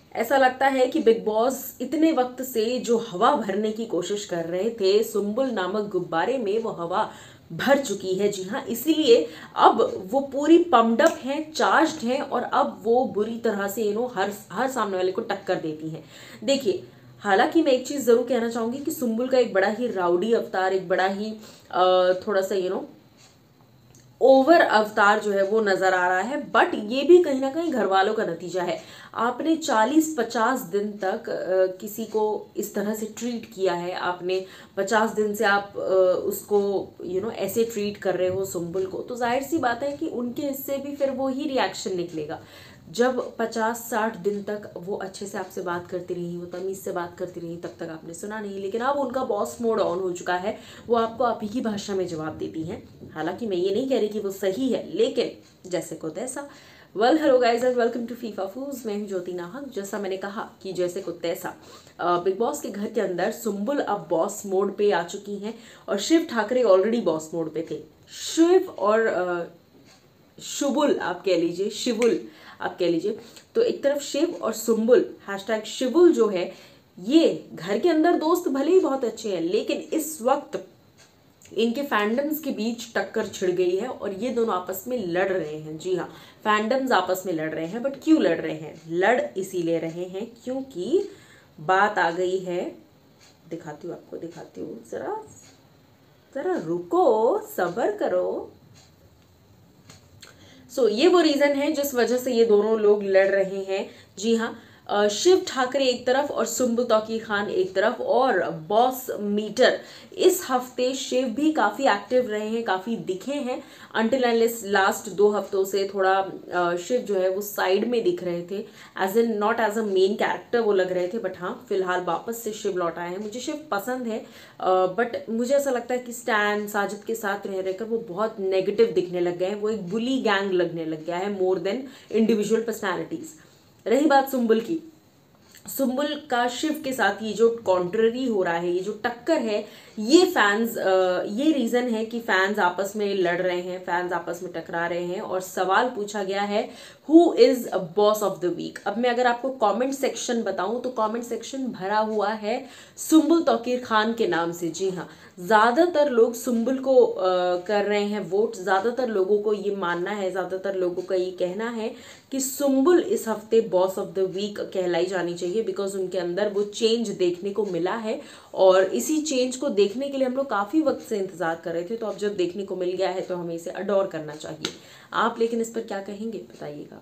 ऐसा लगता है कि बिग बॉस इतने वक्त से जो हवा भरने की कोशिश कर रहे थे सुंबुल नामक गुब्बारे में, वो हवा भर चुकी है। जी हाँ, इसीलिए अब वो पूरी पम्प्ड अप हैं, चार्ज्ड हैं और अब वो बुरी तरह से हर हर सामने वाले को टक्कर देती हैं। देखिए, हालांकि मैं एक चीज जरूर कहना चाहूंगी कि सुंबुल का एक बड़ा ही राउडी अवतार, एक बड़ा ही थोड़ा सा ओवर अवतार जो है वो नजर आ रहा है, बट ये भी कहीं ना कहीं घर वालों का नतीजा है। आपने 40-50 दिन तक किसी को इस तरह से ट्रीट किया है, आपने 50 दिन से आप उसको ऐसे ट्रीट कर रहे हो सुंबुल को, तो जाहिर सी बात है कि उनके हिस्से भी फिर वो ही रिएक्शन निकलेगा। जब 50-60 दिन तक वो अच्छे से आपसे बात करती रही, वो तमीज से बात करती रही, तब तक आपने सुना नहीं, लेकिन अब उनका बॉस मोड ऑन हो चुका है, वो आपको आप ही की भाषा में जवाब देती हैं। हालांकि मैं ये नहीं कह रही कि वो सही है, लेकिन जैसे को तैसा। Well, hello guys and welcome to FIFA foods. मैं हूं ज्योति नाहक। जैसा मैंने कहा कि जैसे को तैसा, बिग बॉस के घर के अंदर सुंबुल अब बॉस मोड पे आ चुकी हैं और Shiv Thakre already boss mode पे थे। शिव और शुबुल आप कह लीजिए, शिवुल आप कह लीजिए, तो एक तरफ शिव और सुंबुल हैशटैग शिवुल जो है, ये घर के अंदर दोस्त भले ही बहुत अच्छे हैं, लेकिन इस वक्त इनके फैंडम्स के बीच टक्कर छिड़ गई है और ये दोनों आपस में लड़ रहे हैं। जी हाँ, फैंडम्स आपस में लड़ रहे हैं, बट क्यों लड़ रहे हैं? लड़ इसीलिए रहे हैं क्योंकि बात आ गई है। दिखाती हूँ आपको, दिखाती हूँ, जरा जरा रुको, सब्र करो। ये वो रीजन है जिस वजह से ये दोनों लोग लड़ रहे हैं। जी हाँ, शिव ठाकरे एक तरफ और सुंबुल तौकीर खान एक तरफ। और बॉस मीटर, इस हफ्ते शिव भी काफी एक्टिव रहे हैं, काफी दिखे हैं। अंटिल एंड लास्ट 2 हफ्तों से थोड़ा शिव जो है वो साइड में दिख रहे थे, as in not as a main character वो लग रहे थे, बट हाँ फिलहाल वापस से शिव लौट आए हैं। मुझे शिव पसंद है, बट मुझे ऐसा लगता है कि स्टैन साजिद के साथ रह रहकर वो बहुत नेगेटिव दिखने लग गए हैं, वो एक बुली गैंग लगने लग गया है मोर देन इंडिविजुअल पर्सनैलिटीज। रही बात सुंबुल की, सुंबुल का शिव के साथ ये जो कॉन्ट्ररी हो रहा है, ये जो टक्कर है, ये फैंस, ये रीजन है कि फैंस आपस में लड़ रहे हैं, फैंस आपस में टकरा रहे हैं और सवाल पूछा गया है who is boss of the week. अब मैं अगर आपको कमेंट सेक्शन बताऊं तो कमेंट सेक्शन भरा हुआ है सुंबुल तौकीर खान के नाम से। जी हाँ, ज्यादातर लोग सुंबुल को कर रहे हैं वोट। ज्यादातर लोगों को ये मानना है, ज्यादातर लोगों का ये कहना है कि सुंबुल इस हफ्ते बॉस ऑफ द वीक कहलाई जानी चाहिए, बिकॉज उनके अंदर वो चेंज देखने को मिला है और इसी चेंज को देखने के लिए हम लोग काफी वक्त से इंतजार कर रहे थे। तो अब जब देखने को मिल गया है तो हमें इसे अडोर करना चाहिए। आप लेकिन इस पर क्या कहेंगे, बताइएगा।